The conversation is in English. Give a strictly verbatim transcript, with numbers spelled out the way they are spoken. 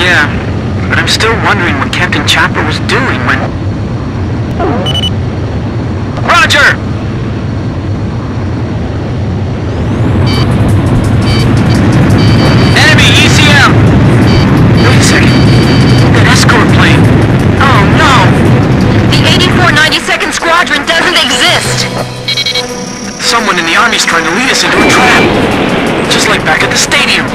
Yeah, but I'm still wondering what Captain Chopper was doing when... Roger! Enemy E C M! Wait a second. That escort plane. Oh no! The eighty-four ninety-second Squadron doesn't exist! Someone in the Army's trying to lead us into a trap. Just like back at the stadium.